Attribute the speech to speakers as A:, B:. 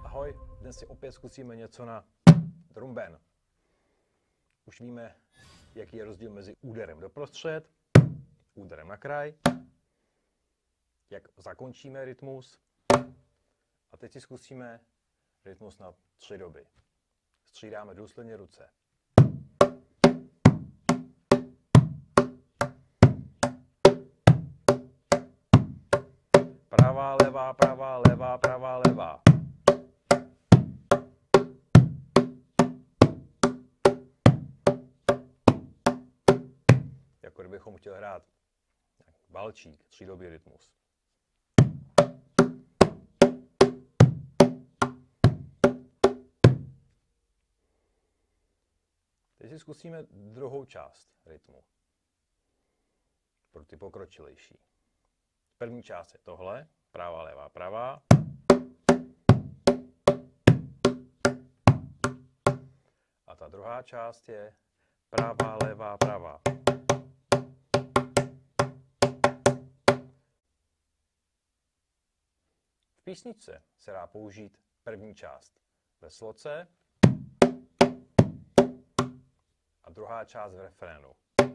A: Ahoj, dnes si opět zkusíme něco na drum band. Už víme, jaký je rozdíl mezi úderem doprostřed, úderem na kraj, jak zakončíme rytmus. A teď si zkusíme rytmus na 3 doby. Střídáme důsledně ruce. Pravá, levá, pravá, levá, pravá, levá. Jako kdybychom chtěli hrát valčík, 3dobý rytmus. Teď si zkusíme druhou část rytmu. Pro ty pokročilejší. První část je tohle, pravá, levá, pravá. A ta druhá část je pravá, levá, pravá. V písničce se dá použít první část ve sloce a druhá část v refrénu.